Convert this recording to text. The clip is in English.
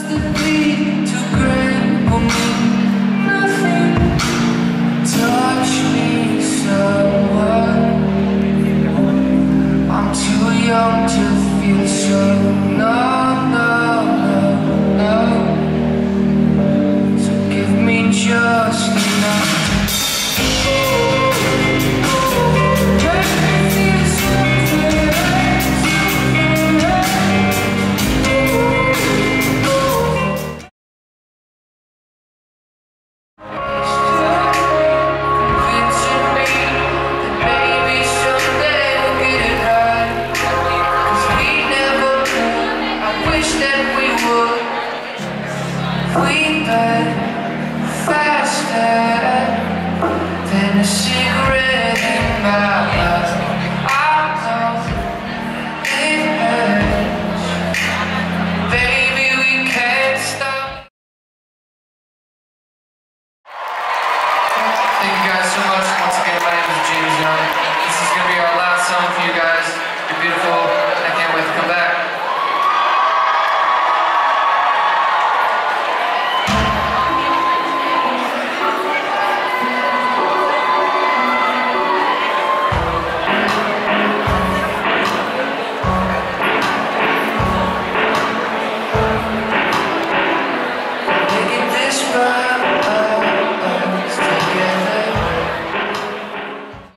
Thank you guys so much. Once again, my name is Jaymes. This is going to be our last song for you guys. You're beautiful.